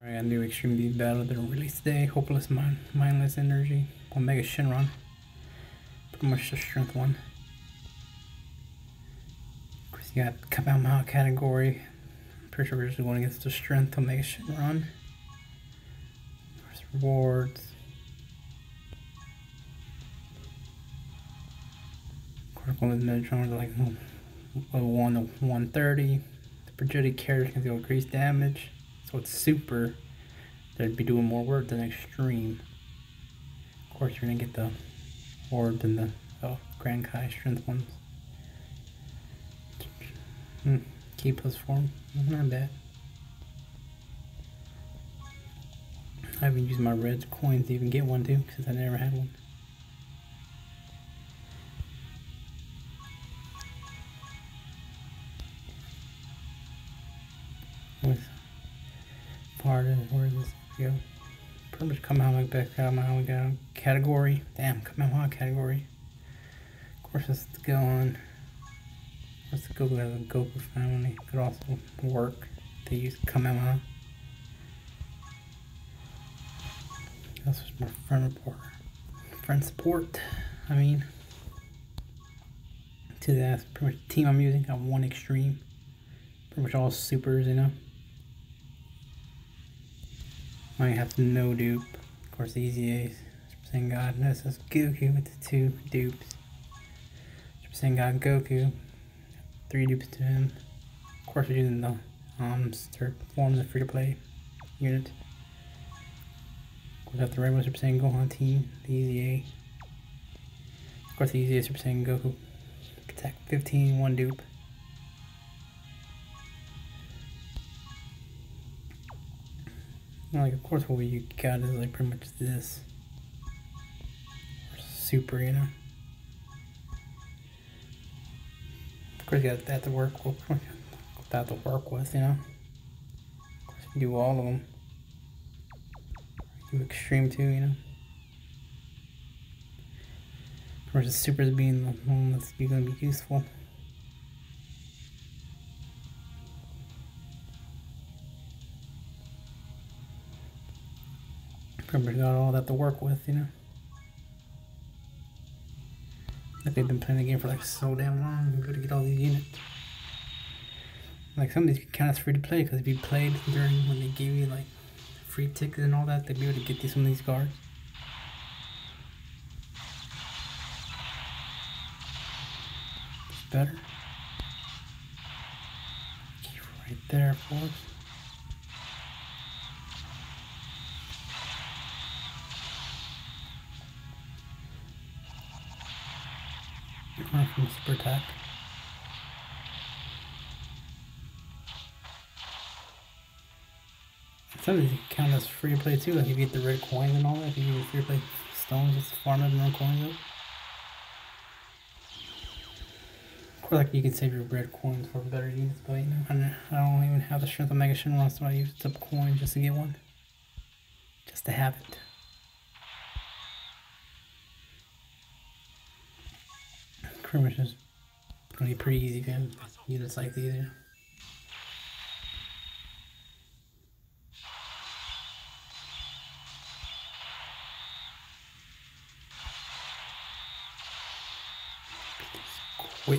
I got a new Extreme Beast battle that released today. Hopeless Mindless Energy. Omega Shenron. Pretty much the strength one. Of course, you got Kamehameha category. I'm pretty sure we're just going against the strength Omega Shenron. There's rewards. Critical with Metatron are like level 1 to 130. The projected character can deal increased damage. So it's super. They'd be doing more work than Extreme. Of course, you're gonna get the orbs and the Grand Kai strength ones. Key plus form, not bad. I haven't used my red coins to even get one too, because I never had one. Where is this go? Pretty much Kamehameha category. Damn, Kamehameha category. Of course, it's go on. Of course, the Goku has a Goku family. Could also work to use Kamehameha. That's just more friend support. I mean, to that's pretty much the team I'm using. Got one Extreme. Pretty much all supers, you know. I have no dupe. Of course, the easy A's. Super Saiyan God. This is Goku with the 2 dupes. Super Saiyan God Goku. 3 dupes to him. Of course, we're using the third form, the free to play unit. We got the regular Super Saiyan Gohan team, the easy A. Of course, the easy A Super Saiyan Goku. Attack 15, 1 dupe. Like, of course, what you got is like pretty much this super, you know. Of course, you got that to work with. You know. Of course, you do all of them. Do Extreme too, you know. Of course, the supers being the one that's gonna be useful. Remember, got all that to work with, you know. Like they've been playing the game for like so damn long, we're going to get all these units. Like some of these kind of free to play because if you played during when they gave you like free tickets and all that, they'd be able to get some of these cards. It's better. Right there for us. From super attack. Some of these count as free to play too, like if you get the red coins and all that, if you get free to play stones, just farm them and coins up. Of course, like you can save your red coins for better units, but you know, I don't even have the strength of Mega Shenron, so I use up coins just to get one. Just to have it. Pretty much is gonna be pretty easy if you have units like these. Yeah. Quick.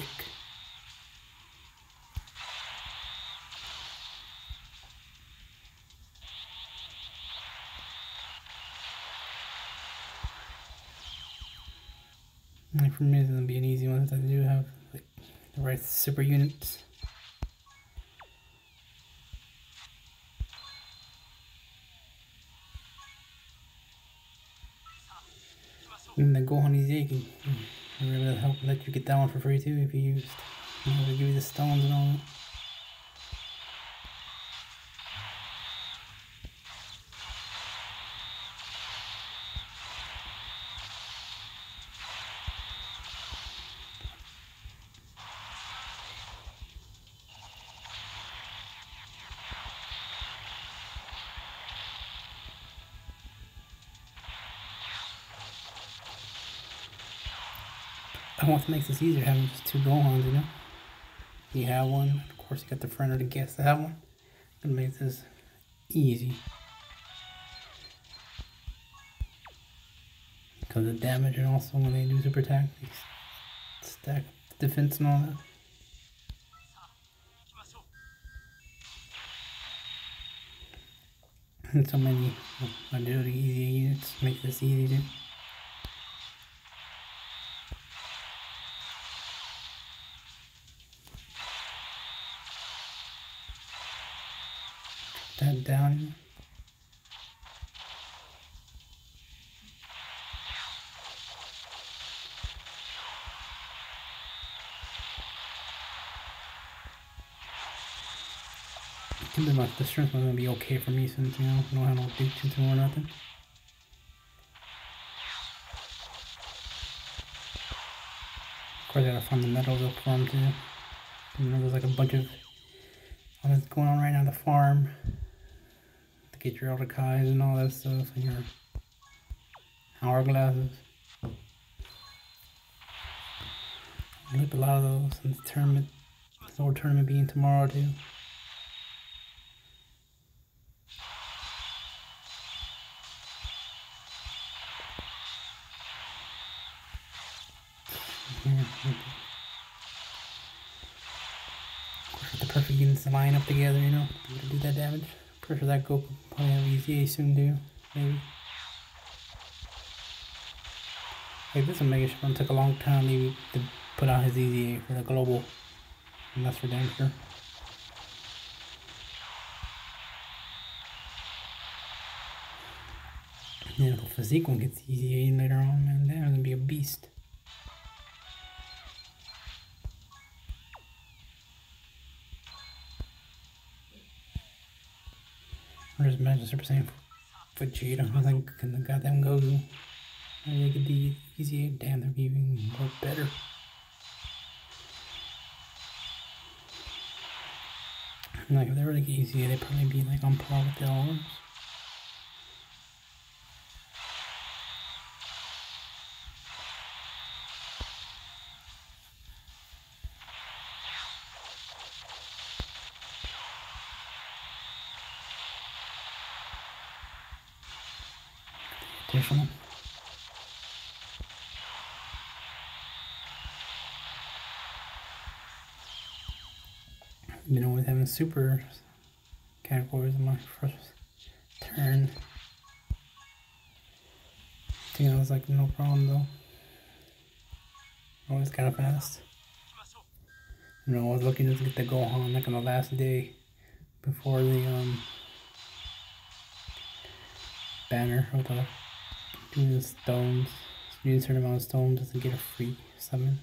Like for me, it's gonna be an easy one since I do have like the right super units. And the Gohan EZ can really help let you get that one for free too if you used, you know, to give you the stones and all that. I want to make this easier having just 2 Gohans, you know? You have one, of course you got the friend or the guest to have one. It makes this easy. So the damage, and also when they do super attack, they stack the defense and all that. And so many agility easy units make this easy to. That down. Seems like the strength was gonna be okay for me since, you know, I don't have no dupes or nothing. Of course I gotta find the medals up for them too. You know, there's like a bunch of what's going on right now at the farm. To get your Eldakais and all that stuff, and your hourglasses. I leap a lot of those in the tournament. The whole tournament being tomorrow too. The perfect units to line up together, you know, to do that damage. Pretty sure that Goku probably have EZA soon too, maybe. Like this one, Mega Shipman took a long time maybe to put out his EZA for the global, and that's for damn sure. Yeah, the physique one gets EZA later on, man. That's gonna be a beast. Or just imagine Super Saiyan Vegeta, I think, and the goddamn Goku. Maybe they could do EZA, damn, they're even work better. Like, if they really get EZA, they'd probably be like on par with the arms. Additional. You know, with having super categories in my first turn, I think I was like, no problem though. Always kind of fast. You know, I was looking to get the Gohan like on the last day before the banner with the doing the stones. Doing a certain amount of stones just to get a free summon.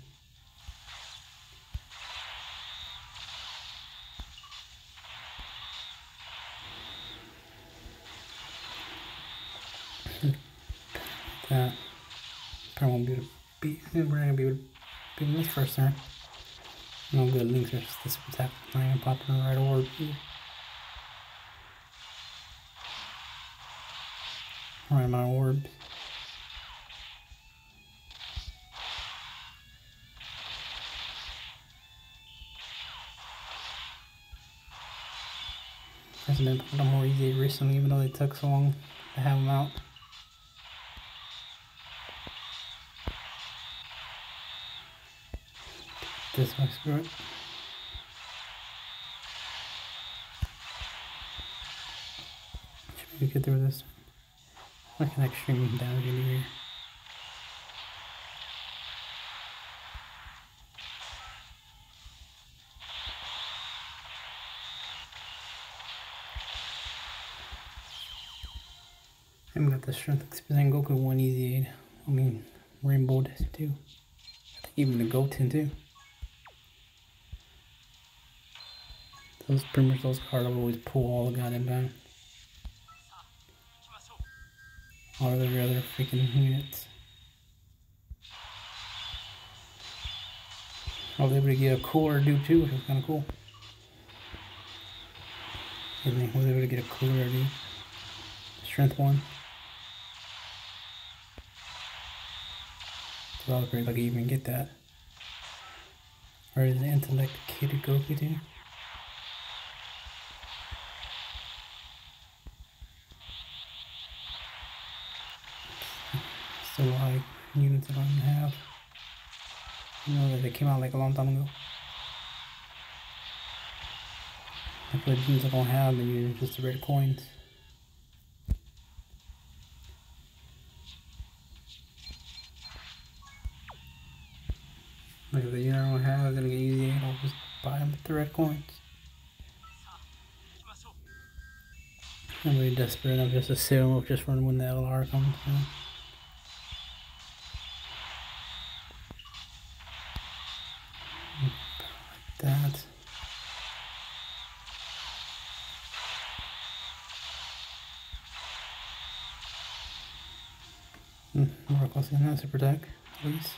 That probably won't be able to beat. We're not gonna be able to beat him this first turn. No good links are just this attack. Not even popping the right orb either. Right amount of orbs. Hasn't been put on more easy recently, even though they took so long to have them out. This way, screw it. Should we get through this? Like an extreme damage in here. I haven't got the strength experience. Goku 1 easy 8. I mean, Rainbow does too. I think even the Goten too. Those pretty much those cards will always pull all the goddamn time. All of the other freaking units. I was able to get a cooler dude too, which was kind of cool. I was able to get a cooler dude. Strength 1. So I was pretty lucky to even get that. Or is the intellect kid Goku too? Still a lot of units I don't even have. You know that they came out like a long time ago. I put units I don't have and you're just the red coins. Like if the unit I don't have is gonna get easy, I'll just buy them with the red coins. I'm really desperate enough just to sit them up just for when the LR comes. You know? Like that. More close than that, super deck, at least.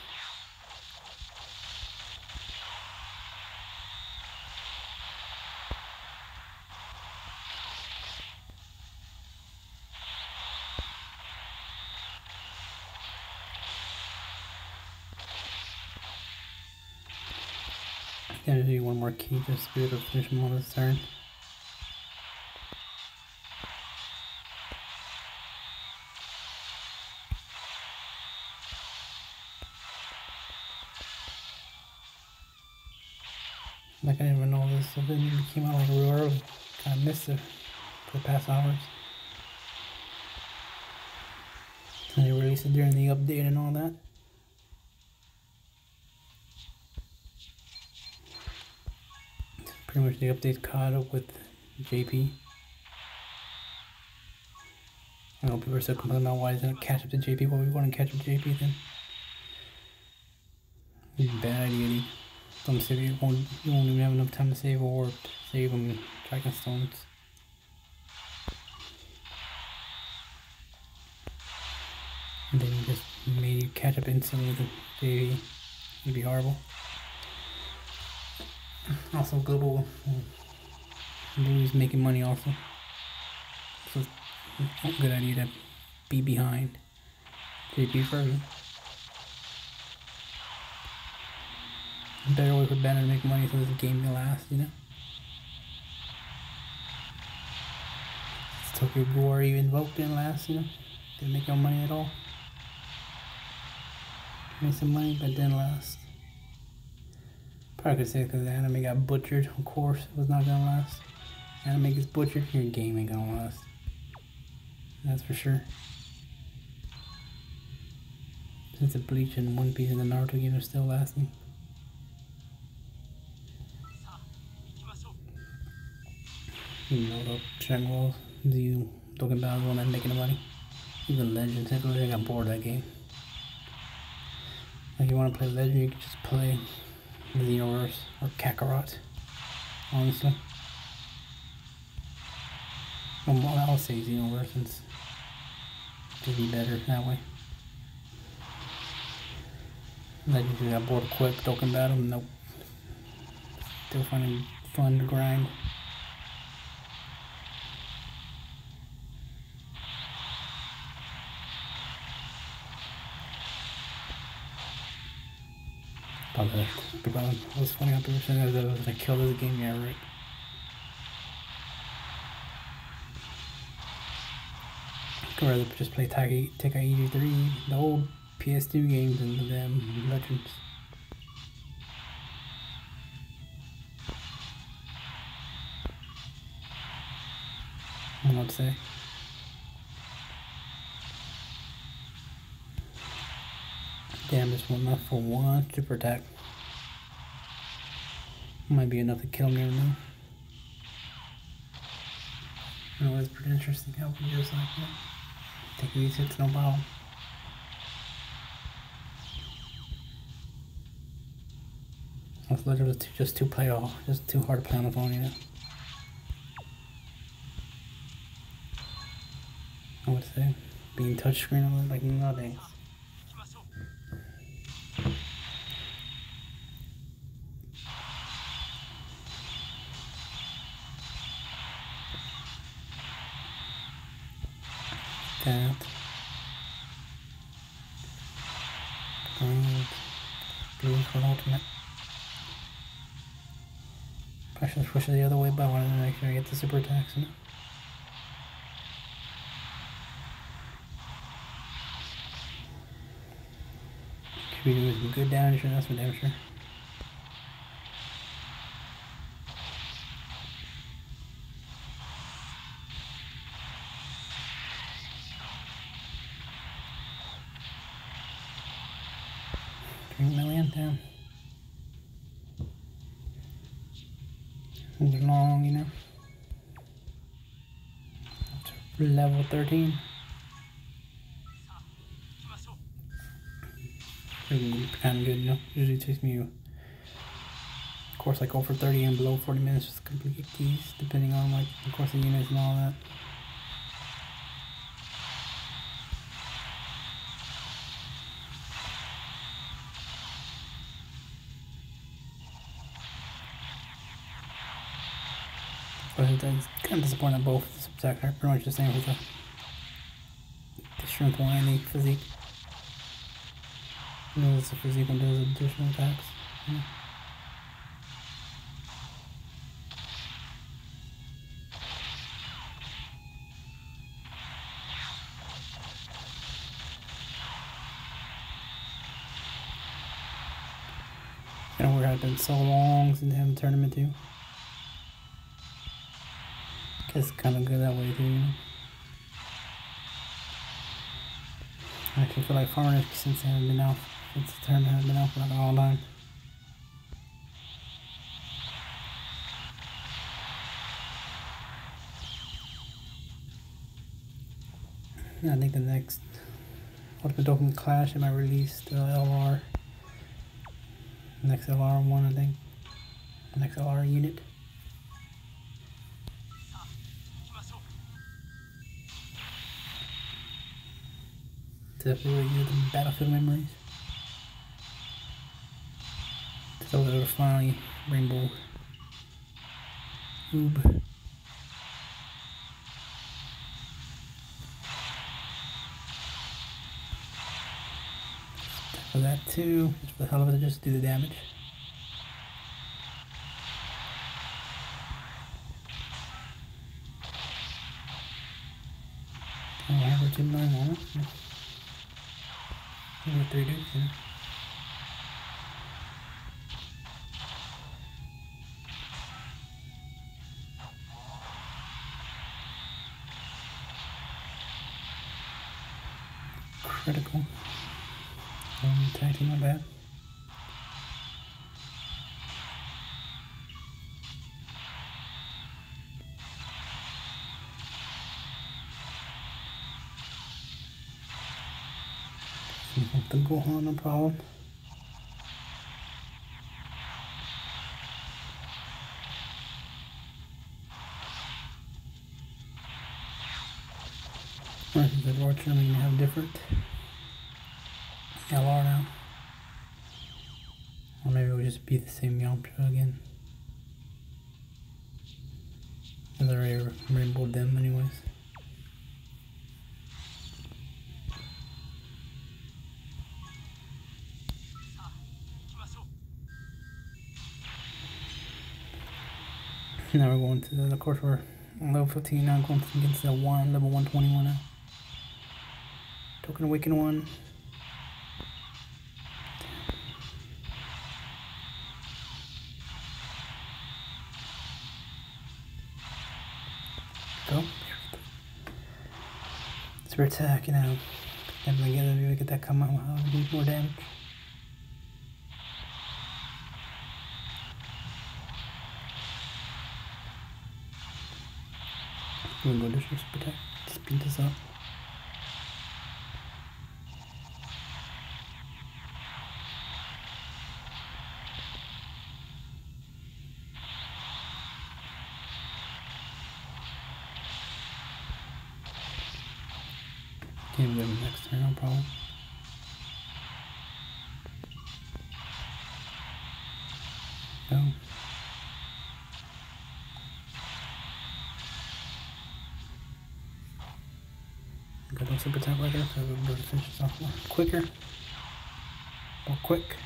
Gonna do one more key just to be able to finish him on this turn. Like I didn't even know this video came out like real early. I missed it for the past hours. And they released it during the update and all that. Pretty much the update caught up with JP. I know people are still complaining about why it's gonna catch up to JP. Well, we want to catch up to JP then. Bad idea, dude. Some save you won't even have enough time to save or save them Dragon Stones. And then you just made you catch up instantly with the JP. It'd be horrible. Also, Global is making money also. So it's a good idea to be behind JP version. Better way for Banner to make money so this game can last, you know? It's Tokyo War even Vote didn't last, you know? Didn't make no money at all. Made some money, but didn't last. Probably could say because the anime got butchered, of course, it was not gonna last. Anime gets butchered, your game ain't gonna last. That's for sure. Since the Bleach and One Piece and the Naruto game are still lasting. You know the Dragon Ball Z Dokkan Battle is the one that's making the money. Even Legends, I got bored of that game. Like you want to play Legend, you can just play Xenoverse or Kakarot, honestly. Well, I'll say Xenoverse since it'd be better that way. Legends, you got bored quick. Dokkan Battle, nope. Still finding fun to grind. It was funny how people saying that I was gonna kill this game, yeah, right. I'd rather just play Tekken 3, the old PS2 games and the damn Legends. I don't know what to say. Damn, this one left for one super attack. Might be enough to kill me right now. I know it's pretty interesting how we just like that. Take these hits, no problem. This Legend was just too hard to play on the phone, you know. I would say being touchscreen like nowadays. That. Green. Blue for an ultimate. I should push it the other way, but I wanted to make sure I get the super attacks, you know? Should be doing some good damage, that's for damn sure. $3 million down. Moving along, you know. Level 13. Kind of good, you know. Usually takes me, of course, like over 30 and below 40 minutes just to complete these, depending on like of course the units and all that. But it's kind of disappointing that both subsects are pretty much the same with the strength one and the physique. You know, it's the physique one does additional attacks. Yeah. You know, where I've been so long since they have a tournament too. Guess it's kind of good that way too, you know. I actually feel like farmers since they haven't been out, since the tournament hasn't been out for like a long time. I think the next Ultimate Dokkan Clash, it might release the LR. Next LR one, I think. The next LR unit. Definitely use the Battlefield memories. So it'll finally Rainbow Oob. For that too, just for the hell of it, just do the damage. Oh, I have a 2 million on it. Only 3 dudes, yeah. Critical. Tag team, not bad. The Gohan, no problem. Unfortunately, we have different LR now. Or maybe it would just be the same Yamcha again. As I already rainbowed them anyways. Now we're going to of course we're on level 15 now, going against the level 121 now. Token Awaken 1. Go. Super attack, you know. Definitely get that come out. Need more damage. I'm gonna go to super attack. Speed this up. Can't get him next turn, no problem. Go. Got no super attack right there, so we'll go to finish this off more quicker. More quick.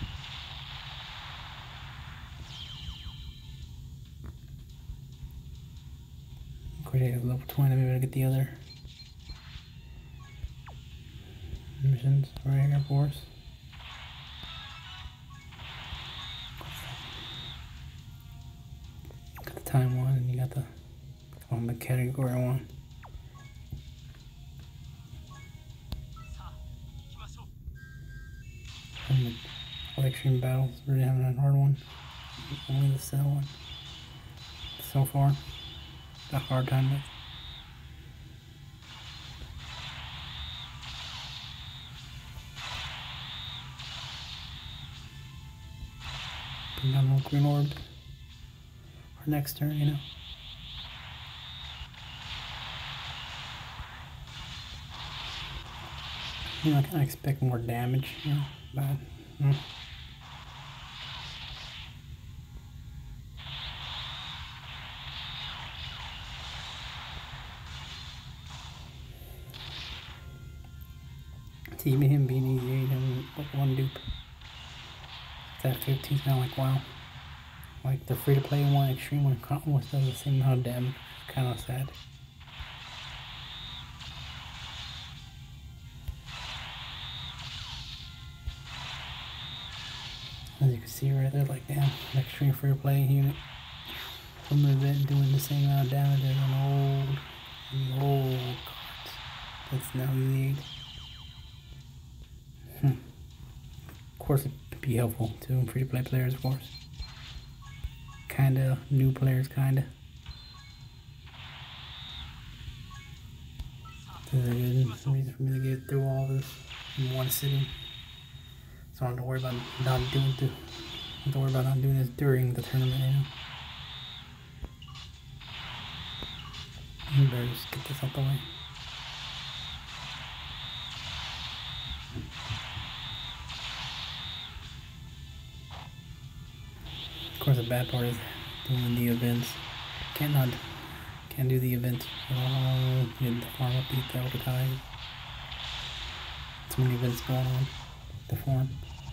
Quick, level 20, maybe I'll get the other missions right here for us. category 1. All extreme battles, really having a hard one. Only the cell one. So far, a hard time with. Putting down no green orb. Our next turn, you know. You know, I kind of expect more damage, you know, but. See, even him being easy, having one dupe. That 15's kind of like, wow. Like the free to play one, extreme one, almost does the same amount of damage. Kind of sad. As you can see right there, like damn, an extreme free to play unit from the event doing the same amount of damage as an old cards. That's now Elite 8. Of course, it'd be helpful to free to play players, of course. Kinda new players, kinda. This is a good reason for me to get through all this in one sitting. So I don't have to worry about not doing this during the tournament, you know. You better just get this out the way. Of course, the bad part is doing the events. Can't do the events. Get the farm update all the time. Too many events going on. The farm.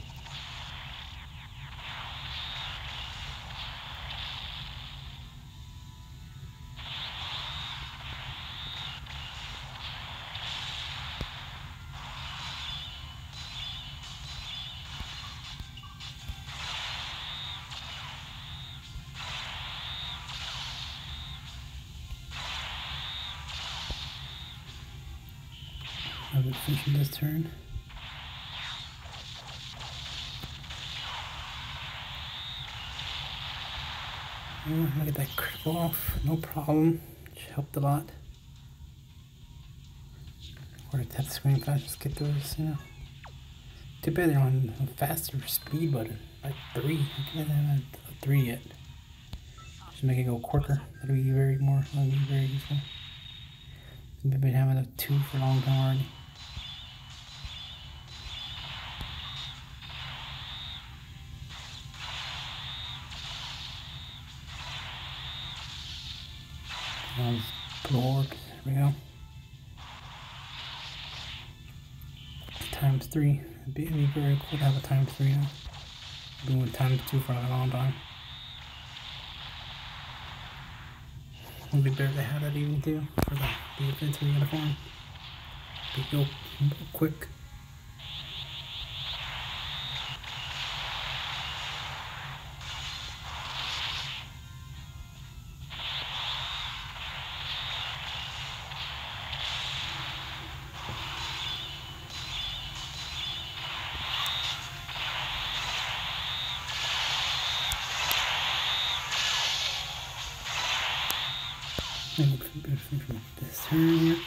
I'll be finishing this turn. Oh, I'm gonna get that critical off, no problem. Which helped a lot. Or to tap the screen fast, just get through this, you know. Too bad they're on a faster speed button, like 3. I can't have a 3 yet. Just make it go quicker. That'll be very useful. We've been having a 2 for a long time already. Lord, there we go. Times 3. It'd be very cool to have a times 3 now. I've been with times 2 for a long time. It'd be better to have that even too for the defense when you gotta farm. Go quick. Maybe from this turn here.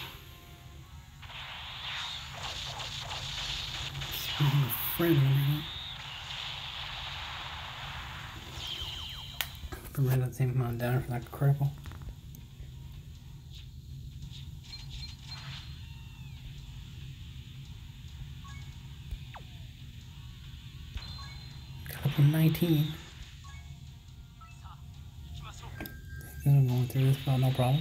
Speaking of friend right now. Ran that same amount down for that critical. Got up to 19. I'm going through this without no problem.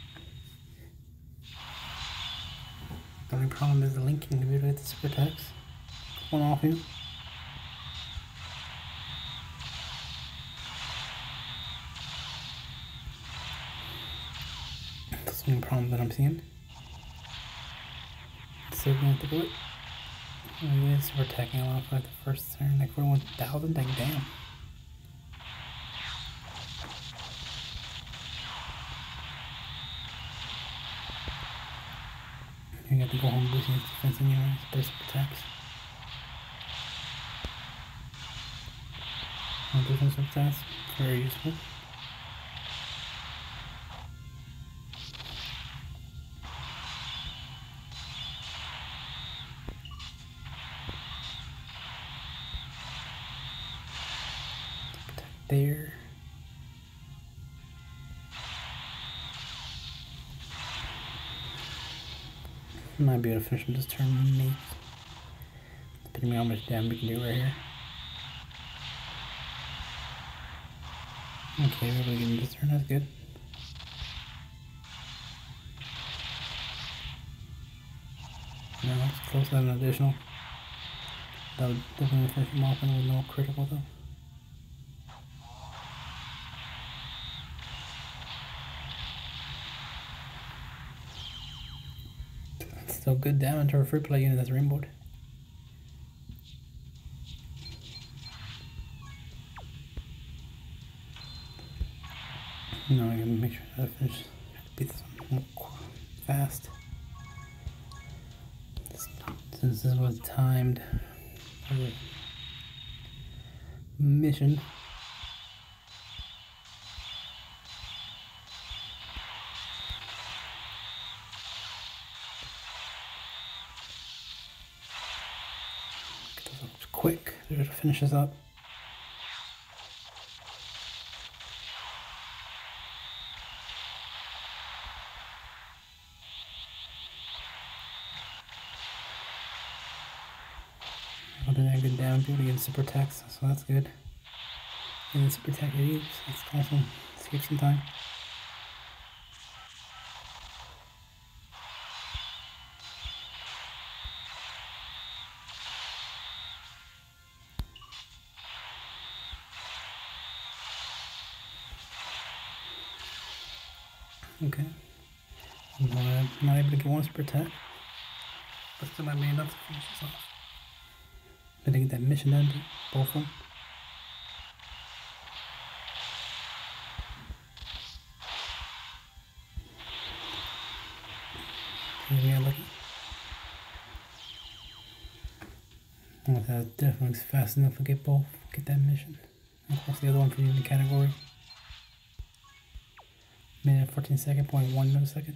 The only problem is the linking to be able to get the super attacks going off here. That's the only problem that I'm seeing. Still going to do it. Oh yeah, super attacking a lot for like the first turn, like 41,000, like damn. You got to go home boosting his defense anyway. Burst attacks. Additional attacks. Very useful. Protect there. Might be able to finish him this turn, maybe. Depending on how much damage we can do right here. Okay, we're able to get him this turn, that's good. No, it's close to an additional. That would definitely finish him off and with no critical though. Still good damage for a free play unit that's rainbowed. No, I gotta make sure that I finish. Beat this one fast. Since this was timed for the mission. Quick, to finish this up. I'll do that good damage against super attacks, so that's good. And then super attack idiots, that's awesome. Save some time. Okay. I'm not able to get one super attack, but still might be enough to finish this off. I'm gonna get that mission done, both of them. Here we are lucky. That definitely looks fast enough to get both, get that mission. And of course the other one for you in the category. Minute 14 second, 0.1 millisecond.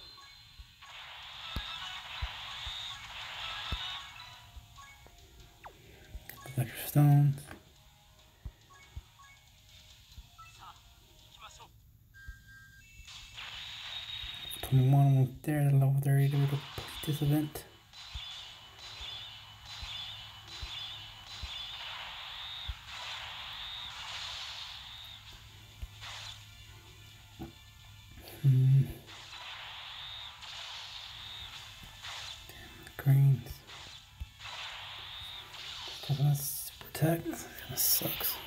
Extra stones. 21 went there at level 30 to complete this event. Greens. Let's protect. That kinda sucks.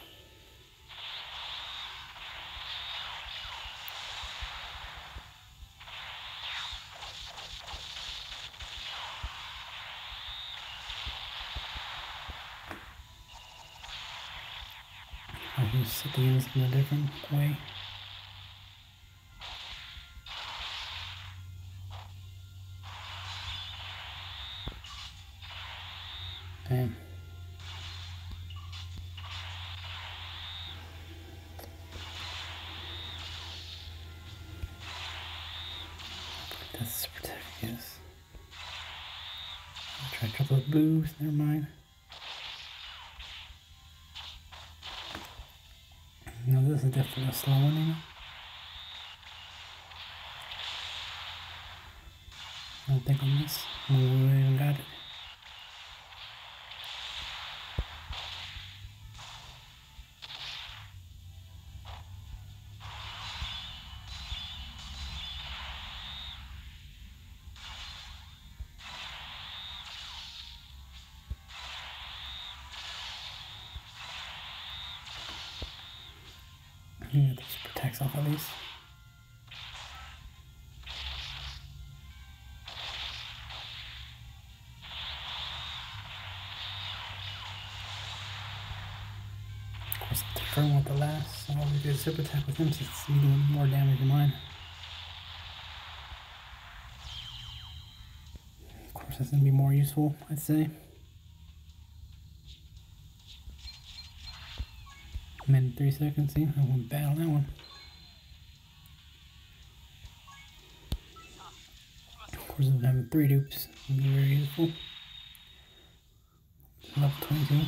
I can set the units in a different way. Damn. That's protect, yes. I'll try a couple of blues, never mind. No, this is definitely a slow one, you know. I don't think on this. We even got it. Yeah, this protects off at least. Of course, the firm with the last, so we do a super attack with him since he's doing more damage than mine. course, that's gonna be more useful, I'd say. Minute 3 seconds. See, I went bad on that one. Of course, I'm having 3 dupes. It'll be very useful. Level 22.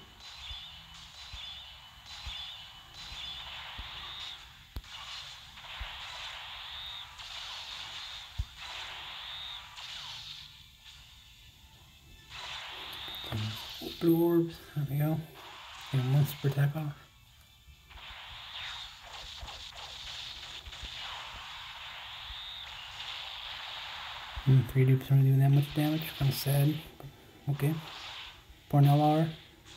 Blue orbs. There we go. Get a monster attack off. Three dupes aren't doing that much damage. Kind of sad. Okay. Born LR.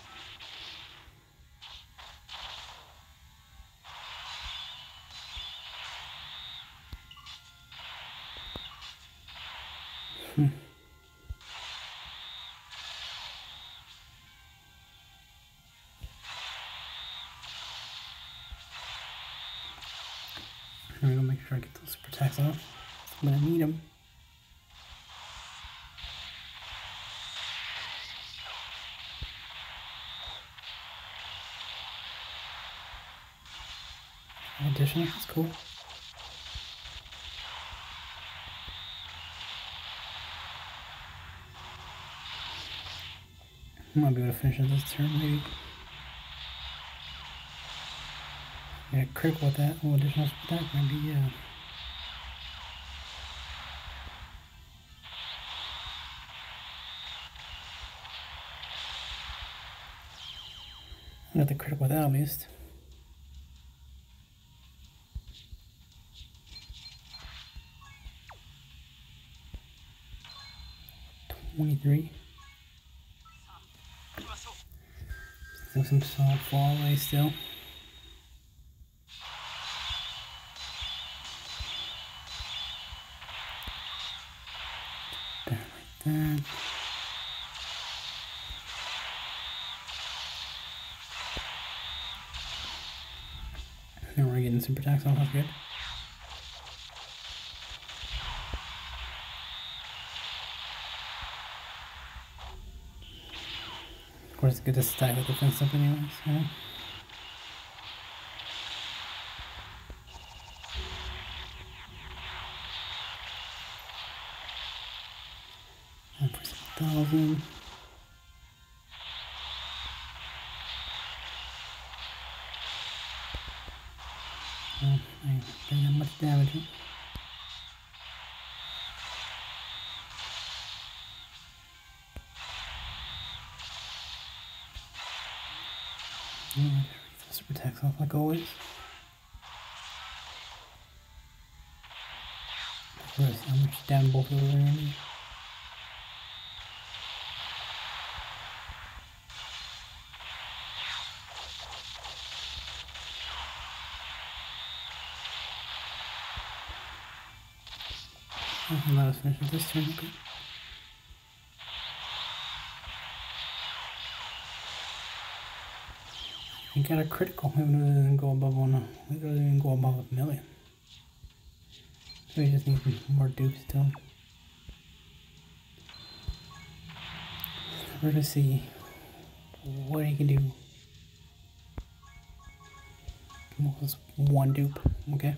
I'm gonna make sure I get those super attacks off. I'm gonna need them. Additional, that's cool. I might be able to finish it this turn, maybe. Yeah, critical with that. Oh, additional attack, maybe, yeah. I got the critical with that at least. $23. Still some solid fall away still. Down like that. Now we're getting super attacks off, that's good. Of course, it's good to stack the defense up anyways, yeah. And for 7,000. Oh, I ain't doing that much damage. Super attacks off like always. Let's see how much down both of those are gonna be. Let us finish this turn, okay. We got a critical, even though it doesn't go above one, it doesn't even go above 1,000,000. So we just need more dupes still. We're gonna see what he can do. Just one dupe, okay?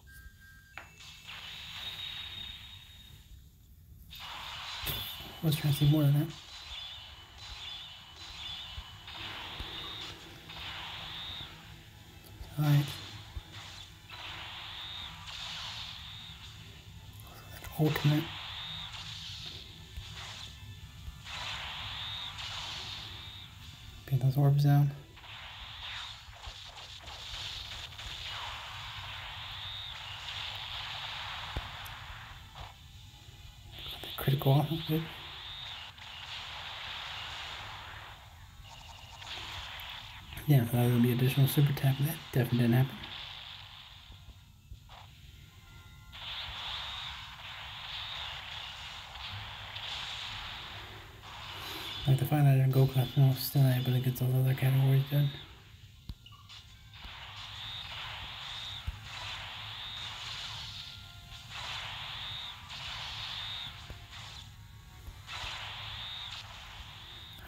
Let's try to see more than that. Alright. Ultimate. Get those orbs down. Critical, that's good. Yeah, that would be additional super tap. That definitely didn't happen. I have to find out in Goku, no, still not able to get those other categories done.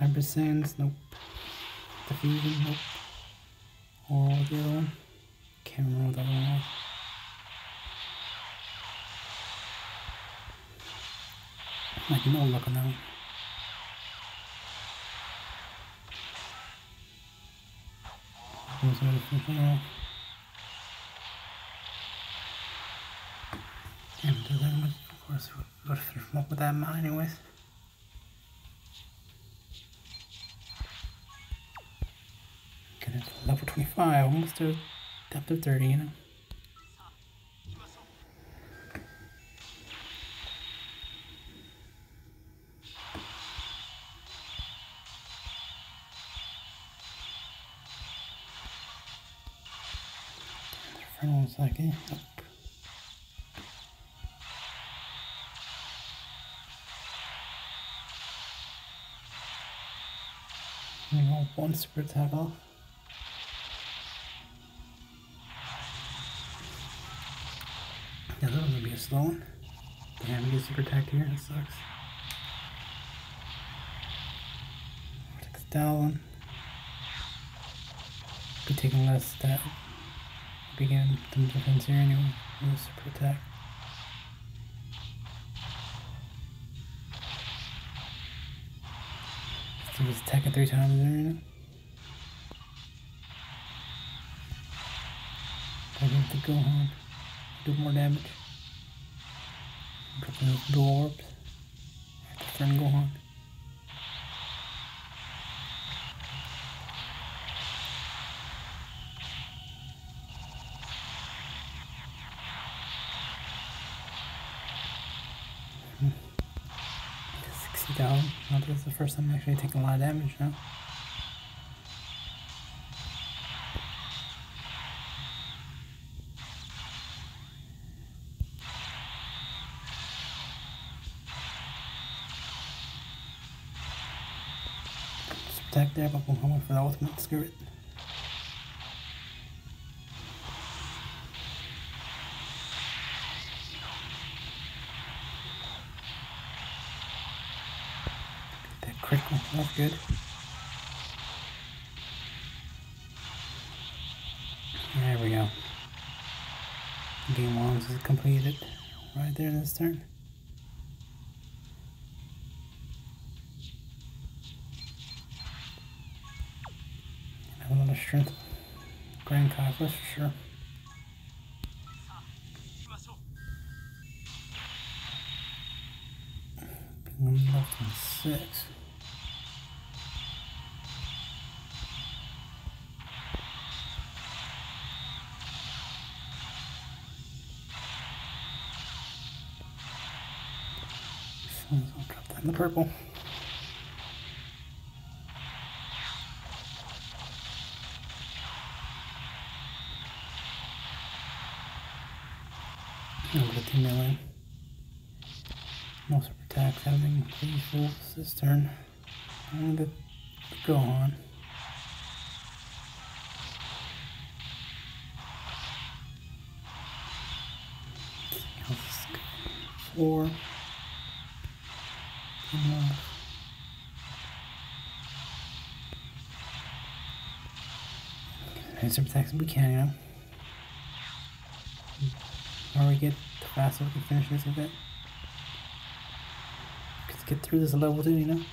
Hybrid Sands, nope. Diffusion, nope. Or the other one? Can't remember what the other one was. Like no luck on that one. Damn, do that much. Of course, we've got to finish them up with that amount anyways. Okay, that's level 25, almost to depth of 30, you know. For 1 second. Nope. One super attack off. Yeah, that was gonna be a slow one. Damn, we get super attack here, that sucks. Vortex down. Be taking less stat. Begin some defense here anyway. No super attack. He was attacking 3 times there, you know. I have to go on. Do more damage. Drop those blue orbs. Have to turn Gohan. $60,000. Now this is the first time I'm actually taking a lot of damage now. Attack there, but I'm going for the ultimate. Screw it. That critical, that's good. There we go. Game 1 is completed right there this turn. Another strength. Grand Cosmos for sure. One left on 6. So I'll drop that in the purple. Over to 2 million. No super attacks happening. Please fools this turn. I'm gonna go on. Four. And super attacks if we can, you know. The more we get, the faster we can finish this event. Let's get through this level 2, you know.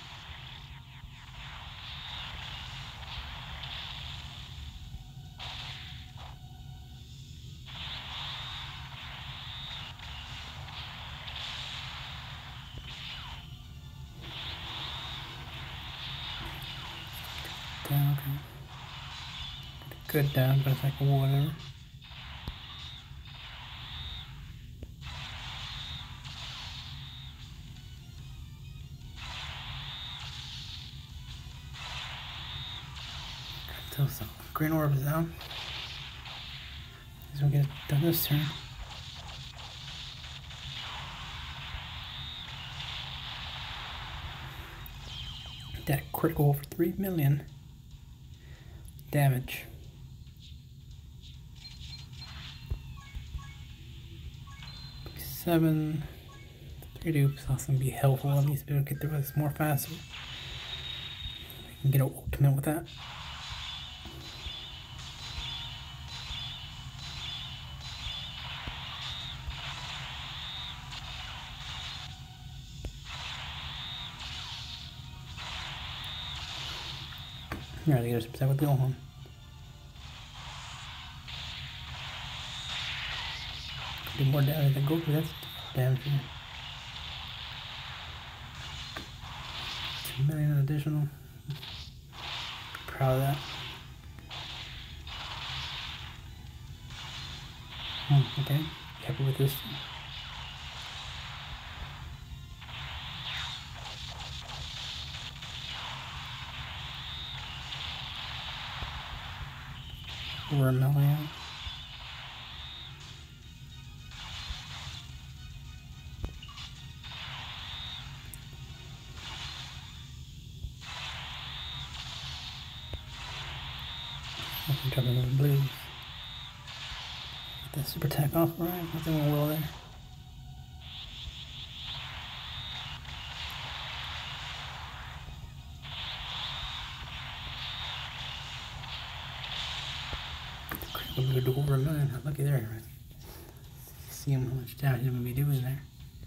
Down, okay. Good down, but it's like whatever. So green orb is down. So we'll get done this turn. That critical over 3 million damage. Seven, 3 dupes. That's gonna be helpful. At least be able to get through this more faster. and get an ultimate with that. Alright, I gotta protect with the Gohan. Do more damage than Goku, that's damage. 2 million additional. Proud of that. Okay, happy with this. Over 1 million. Jump into the blues. Get that super attack off, right? Nothing went well there. Critical would do over 1 million. Lucky there. See how much damage I'm gonna be doing there.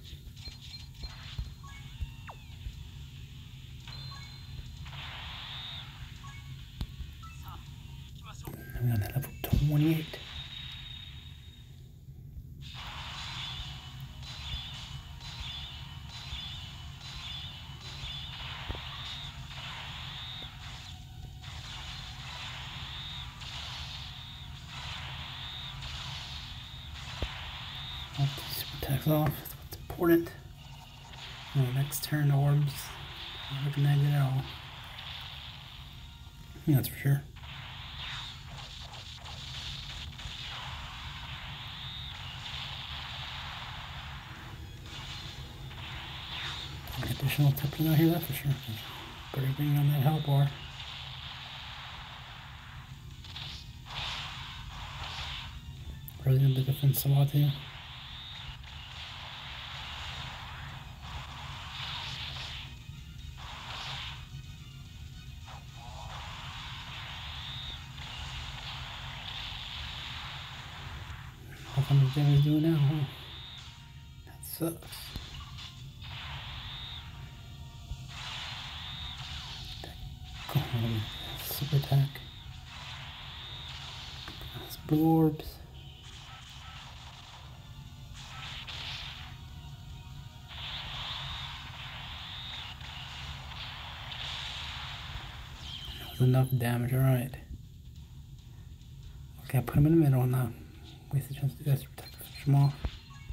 I'm on level 28. Super attacks off. That's what's important. Next turn, orbs. Not looking that good at all. Yeah, that's for sure. Additional tipping out here, that's for sure. Better bring on that help bar. Really in the defense a lot too. How much damage is doing now, huh? That sucks. Super attack. That's blue orbs. That was enough damage, alright. Okay, I put him in the middle now. Waste the chance to get super attack to finish him off.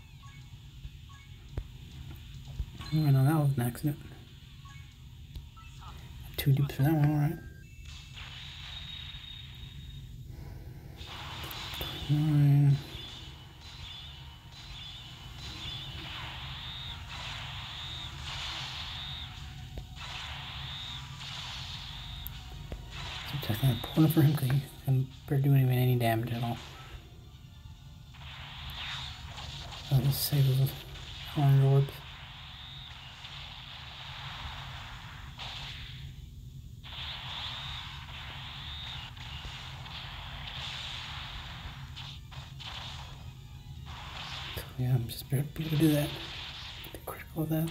Alright, now that was an accident. 2 dupes for that one, alright. 9. So that's not important for him because he's not doing even any damage at all. I'll just save those orange orbs. Yeah, I'm just able to do that. Be critical of that.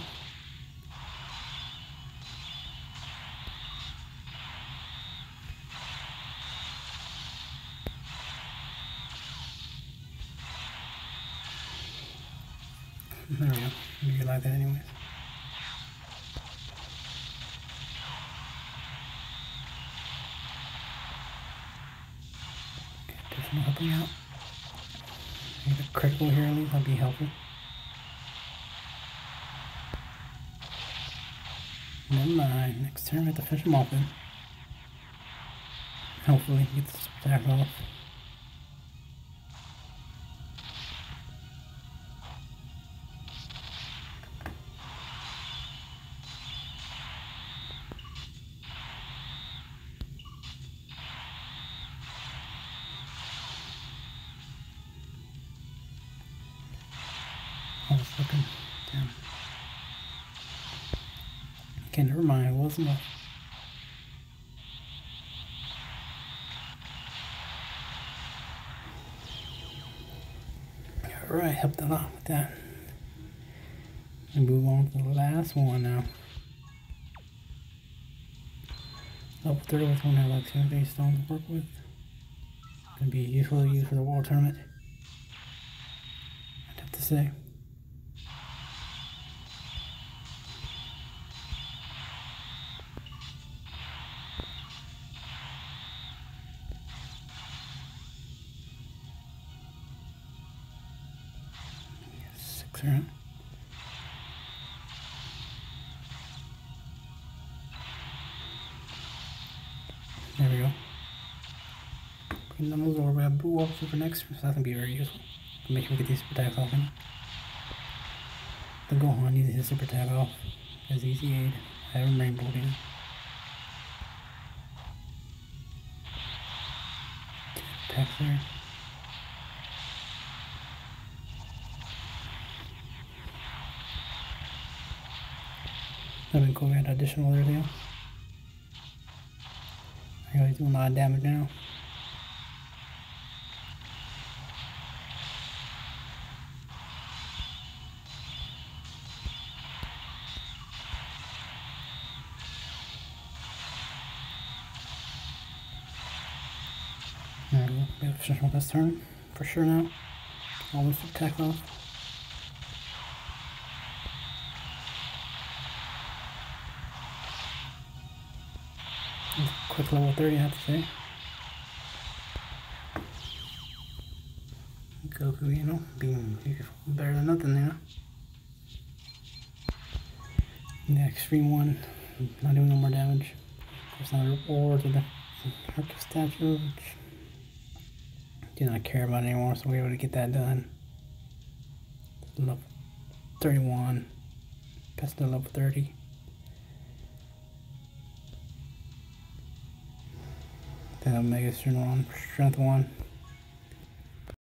There we go. You like that anyways. Okay, additional helping out. Get a critical here at least, that'd be helpful. Never mind, next turn we have to finish him off then. Hopefully get this attack off. I was looking down. Okay, never mind, it wasn't enough. Alright, helped a lot with that. And move on to the last one now. Level 30 with one have like 2 base stones to work with. Gonna be usefully used for the World Tournament, I'd have to say. Six around. There we go. Clean them over. We have blue officer for next, so that's gonna be very useful. Make sure we get these super attacks off him. The Gohan needs his super attack off. As easy aid. I have him rainbow in. Attack there. That'd been cool. We had additional earlier. I know he's doing a lot of damage now. There we go. We have to finish off this turn for sure now. All this attack off. Quick level 30, I have to say. Goku, you know, being better than nothing, you know. The extreme one, not doing no more damage. There's not a reward to the Hercule statue, which do not care about anymore, so we're able to get that done. Level 31, past the level 30. Then Omega Strength 1,